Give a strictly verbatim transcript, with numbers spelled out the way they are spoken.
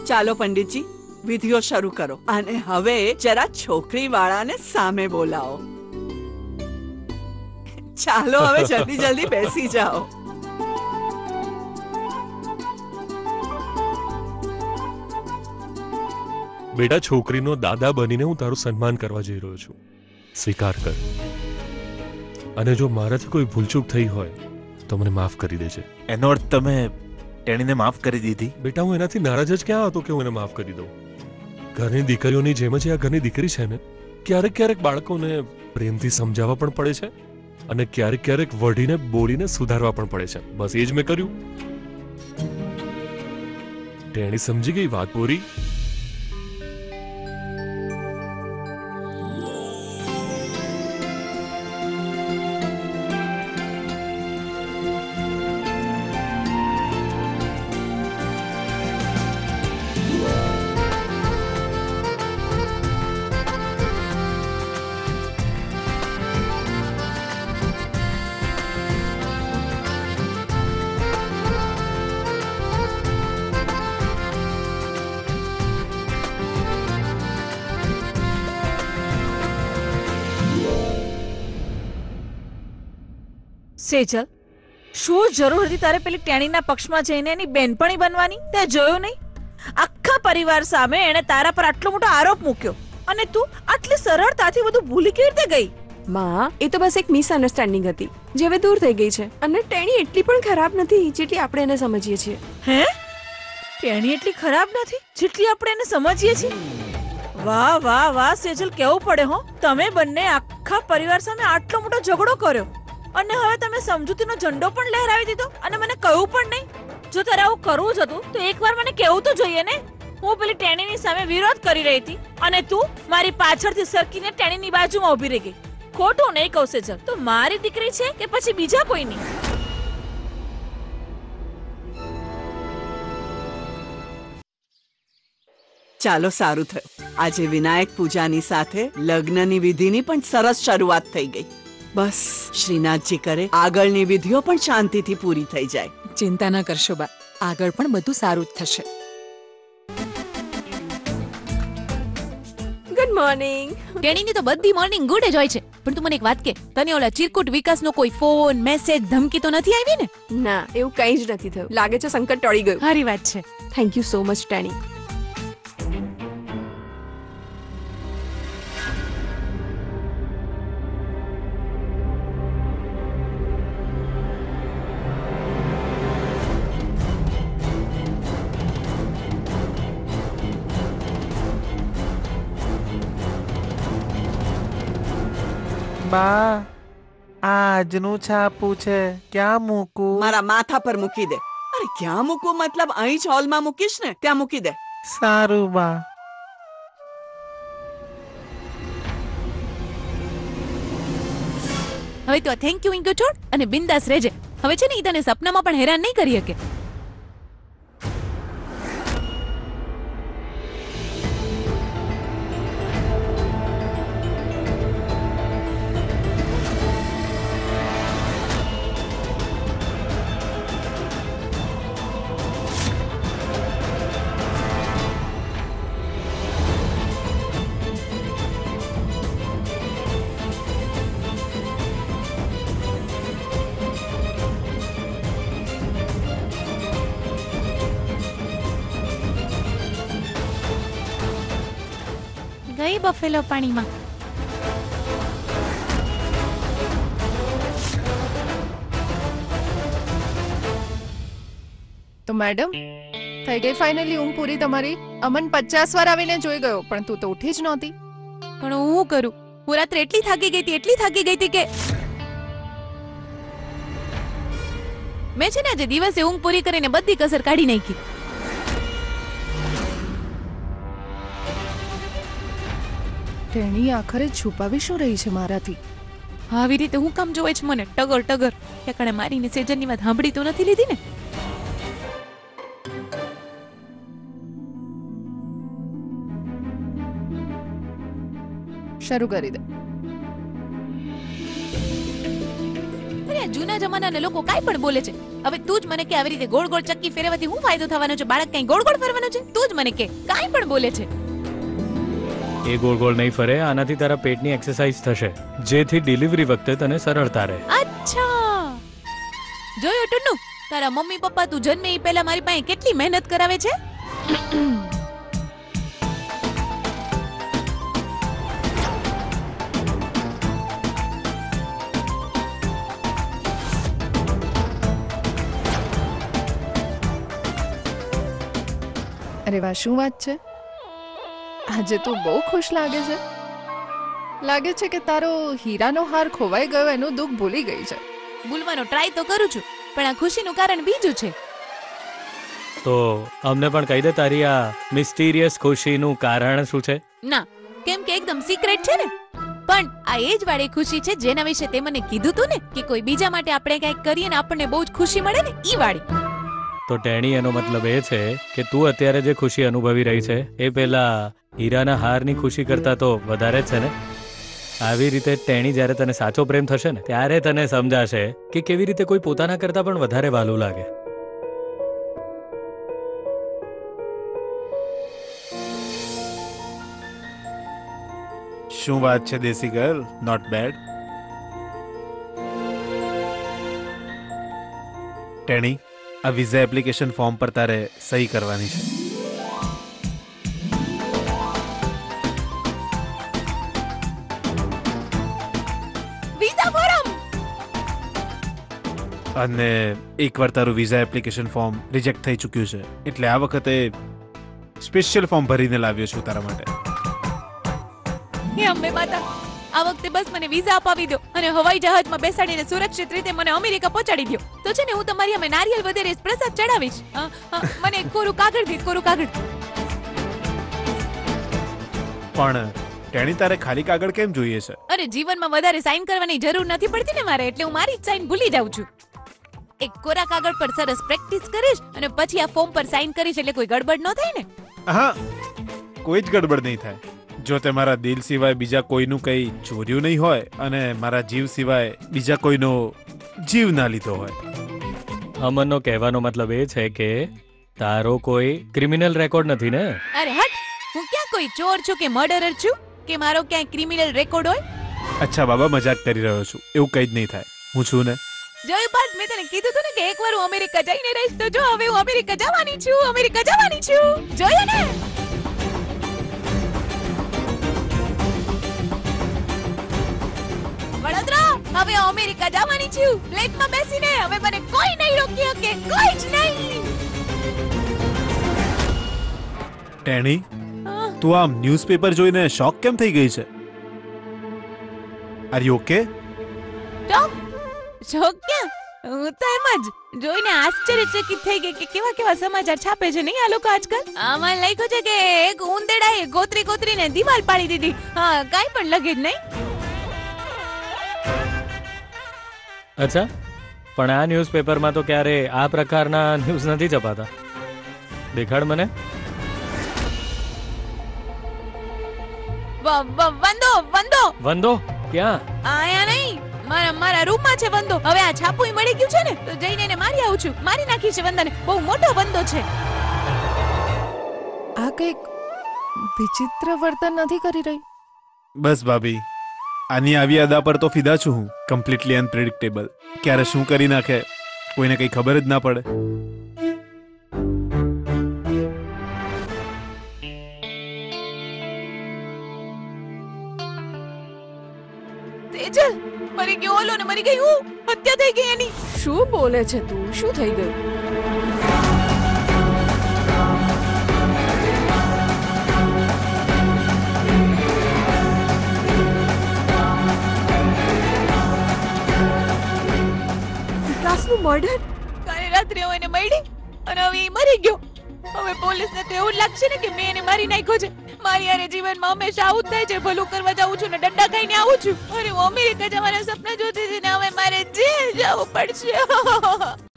ચાલો પંડિતજી, વિધિઓ શરૂ કરો. અને હવે જરા છોકરી વાળાને સામે બોલાવો. ચાલો હવે જલ્દી જલ્દી બેસી જાઓ. બેટા, છોકરીનો દાદા બનીને હું તારું સન્માન કરવા જઈ રહ્યો છું. સ્વીકાર કર. અને જો મારાથી કોઈ ભૂલચૂક થઈ હોય તો મને માફ કરી દેજે. એનો અર્થ તમે તેણીને માફ કરી દીધી? બેટા, હું એનાથી નારાજ જ ક્યાં હતો કે હું એને માફ કરી દઉં. ઘરની દીકરીઓની જેમ જ આ ઘરની દીકરી છે ને. ક્યારેક ક્યારેક બાળકોને પ્રેમથી સમજાવવા પણ પડે છે અને ક્યારેક ક્યારેક વઢીને બોલીને સુધારવા પણ પડે છે. બસ એ જ મેં કર્યું. તેણી સમજી ગઈ વાત પૂરી. સેજલ, શું જરૂર હતી તારે પેલી ટેણીના પક્ષમાં જઈને એની બેનપણી બનવાની? તે જોયું નહીં? આખા પરિવાર સામે એણે તારા પર આટલો મોટો આરોપ મૂક્યો અને તું આટલી સરળતાથી બધું ભૂલી કેવી રીતે ગઈ? માં, એ તો બસ એક મિસઅન્ડરસ્ટેન્ડિંગ હતી જે હવે દૂર થઈ ગઈ છે. અને ટેણી એટલી પણ ખરાબ નથી જેટલી આપણે એને સમજીએ છીએ. હે? ટેણી એટલી ખરાબ નથી જેટલી આપણે એને સમજીએ છીએ? વાહ વાહ વાહ સેજલ, કેવું પડે હો. તમે બંને આખા પરિવાર સામે આટલો મોટો ઝઘડો કર્યો અને હવે તમે સમજૂતીનો ઝંડો પણ લહેરાવી દીધો અને મને કહ્યું પણ નહીં. જો તારે આવું કરવું જ હતું તો એકવાર મને કહેવું તો જોઈએ ને. હું પેલી ટેણીની સામે વિરોધ કરી રહી હતી અને તું મારી પાછળથી સરકીને ટેણીની બાજુમાં ઊભી રહી ગઈ. ખોટું નહીં કહું સેજલ, તો મારી દીકરી છે કે પછી બીજા કોઈની? ચાલો, સારું થયું. આજે વિનાયક પૂજાની સાથે લગ્નની વિધિની પણ સરસ શરૂઆત થઈ ગઈ. બસ શ્રીનાથજી કરે આગળની વિધિઓ પણ શાંતિથી પૂરી થઈ જાય. ચિંતા ન કરશો બા, આગળ પણ બધું સારું જ થશે. Good morning. ટેણીની તો બધી મોર્નિંગ ગુડ જ હોય છે. પણ તું મને એક વાત કે, તને ઓલા ચિરકુટ વિકાસનો કોઈ ફોન, મેસેજ, ધમકી તો નથી આવી ને? ના, એવું કંઈ જ નથી થયું. લાગે છે સંકટ ટળી ગયું. સારી વાત છે. થેન્ક યુ સો મચ ટેણી. બા, આજનું છાપું છે, ક્યાં મૂકું? મારા માથા પર મૂકી દે. અરે ક્યાં મૂકું મતલબ અહીં જ હોલમાં મૂકીશ ને, ત્યાં મૂકી દે. સારું બા. હવે તો થેન્ક યુ ઇંગો છોડ અને બિંદાસ રહેજે. હવે છે ને ઈ તને સપનામાં પણ હેરાન નહીં કરી શકે. ગઈ બફેલો પાણીમાં. તો મેડમ, થઈ ગઈ ફાઇનલી ઊંઘ પૂરી તમારી? અમન પચાસ વાર આવીને જોઈ ગયો પણ તું તો ઉઠી જ નહોતી. પણ હું કરું, હું રાત્રે એટલી થાકી ગઈ હતી એટલી થાકી ગઈ હતી કે મેં છે ને આજે દિવસે ઊંઘ પૂરી કરીને બધી કસર કાઢી નાખી. ટેણી આખરે છુપાવી શું રહી છે મારાથી? આવી રીતે હું કામ જોવે છે મને ટગર ટગર? ઠેકાણે મારીને સેજનની વાત સાંભળી તો નથી લીધી ને? શરૂ કરી દે. અરે અરે આ જૂના જમાનાના લોકો કાઈ પણ બોલે છે. હવે તું જ મને કે આવી રીતે ગોળ ગોળ ચક્કી ફેરવવાથી હું ફાયદો થવાનો છે? બાળક કઈ ગોળ ગોળ ફરવાનો છે? તું જ મને કે કાઈ પણ બોલે છે. એ ગોળ ગોળ નહીં ફરે, આનાથી તારા પેટની એક્સરસાઇઝ થશે, જેથી ડિલિવરી વખતે તને સરળતા રહે. અચ્છા, જોયો ટુન્નુ, તારા મમ્મી પપ્પા તું જન્મે એ પહેલા મારી પાસે કેટલી મહેનત કરાવે છે. અરે વાહ, શું વાત છે? આજે તું બહુ ખુશ લાગે છે. લાગે છે કે તારો હીરાનો હાર ખોવાઈ ગયો એનું દુઃખ ભૂલી ગઈ છે. ભૂલવાનો ટ્રાય તો કરું છું, પણ આ ખુશીનું કારણ બીજું છે. તો અમને પણ કહી દે, તારી આ મિસ્ટીરિયસ ખુશીનું કારણ શું છે? ના, કેમ કે એકદમ સિક્રેટ છે ને. પણ આ એ જ વાળી ખુશી છે જેના વિશે તે મને કીધું તું ને કે કોઈ બીજા માટે આપણે કંઈક કરીએ ને આપણને બહુ જ ખુશી મળે ને, ઈ વાળી. તો ટેણી, એનો મતલબ એ છે કે તું અત્યારે જે ખુશી અનુભવી રહી છે એ પેલા હીરાના હારની ખુશી કરતા તો વધારે જ છે ને. આવી રીતે ટેણી જ્યારે તને સાચો પ્રેમ થશે ને ત્યારે તને સમજાશે કે કેવી રીતે કોઈ પોતાના કરતા પણ વધારે વાલું લાગે. શું વાત છે દેસી ગર્લ, નોટ બેડ. ટેણી, આ વિઝા એપ્લિકેશન ફોર્મ પર તારે સહી કરવાની છે. Visa form. અને એકવાર તારું વિઝા એપ્લિકેશન ફોર્મ રિજેક્ટ થઈ ચૂક્યું છે, એટલે આ વખતે સ્પેશિયલ ફોર્મ ભરીને લાવ્યો છું તારા માટે. હે અંબે માતા, આ વખતે બસ મને વિઝા અપાવી દો અને હવાઈ જહાજમાં બેસાડીને સુરક્ષિત રીતે મને અમેરિકા પહોંચાડી દો. તો છે ને હું તમારી અમે નારિયેલ વધેરે પ્રસાદ ચડાવીશ. અ, અ, મને એક કોરું કાગળ દે, કોરું કાગળ. પણ ટેણી, તારે ખાલી કાગળ કેમ જોઈએ છે? અરે જીવનમાં વધારે સાઈન કરવાની જરૂર નથી પડતી ને મારે, એટલે હું મારી જ સાઈન ભૂલી જાઉં છું. એક કોરા કાગળ પર સરસ પ્રેક્ટિસ કરીશ અને પછી આ ફોર્મ પર સાઈન કરીશ, એટલે કોઈ ગડબડ ન થાય ને. હા, કોઈ જ ગડબડ નહીં થાય. જો તે મારા દિલ સિવાય બીજા કોઈનું કંઈ ચોર્યું નહીં હોય અને મારા જીવ સિવાય બીજા કોઈનો જીવ ના લીધો હોય. અમનનો કહેવાનો મતલબ એ છે કે તારો કોઈ ક્રિમિનલ રેકોર્ડ નથી ને? અરે હટ, હું ક્યાં કોઈ ચોર છું કે મર્ડરર છું કે મારો ક્યાંય ક્રિમિનલ રેકોર્ડ હોય? અચ્છા બાબા, મજાક કરી રહ્યો છું, એવું કંઈ જ નહીં થાય. હું છું ને. જોયું પાર્થ, મેં તને કીધું હતું ને કે એકવાર હું અમેરિકા જઈને રહીશ. તો જો હવે હું અમેરિકા જવાની છું, અમેરિકા જવાની છું. જોયું ને? વડોદરા, હવે હું અમેરિકા જવાની છું. પ્લેનમાં બેસીને હવે મને કોઈ નહીં રોકી શકે, કોઈ જ નહીં. ટેણી, તું આમ ન્યૂઝપેપર જોઈને શોક કેમ થઈ ગઈ છે? Are you okay? Shock? Shock ક્યાં? હું તો એમ જ જોઈને આશ્ચર્યચકિત થઈ ગઈ કે કેવા કેવા સમાચાર છાપે છે નહીં આ લોકો આજકાલ. આમાં લખ્યું છે કે એક ઉંદેડાએ ગોતરી ગોતરીને દિવાલ પાડી દીધી. હા, કાઈ પણ લગે જ નહીં. અચ્છા, પણ આ ન્યૂઝપેપરમાં તો ક્યારે આ પ્રકારના ન્યૂઝ નથી છપાતા. દેખાડ મને. વ- વ- વંદો વંદો વંદો ક્યાં? આયા નહીં, મારા મારા રૂમમાં છે વંદો. હવે આ છાપુય મળી ગયું છે ને, તો જઈને એને મારી આવું છું. મારી નાખી છે વંદાને. બહુ મોટો વંદો છે. આ કંઈક વિચિત્ર વર્તન નથી કરી રહી. બસ ભાભી, આની આવી અદા પર તો ફિદા છું હું. Completely unpredictable. ક્યારે શું કરી નાખે કોઈને કંઈ ખબર જ ના પડે. તેજલ મરી ગયો, ઓલો ને મરી ગઈ હું. હત્યા થઈ ગઈ એની. શું બોલે છે તું? શું થઈ ગયું? વિકાસનું મર્ડર? કાલે રાત્રે હું એને મળી અને હવે ઈ મરી ગયો. હવે પોલીસને તો એવું જ લાગશે ને કે મેં એને મારી નાખ્યો છે. મારી યારે જીવનમાં હંમેશા આવું જ થાય છે. ભલું કરવા જાઉં છું ને દંડા ખાઈને આવું છું. અરે હું અમેરિકા જવાના સપના જોતી હતી ને હવે મારે જેલ જવું પડશે.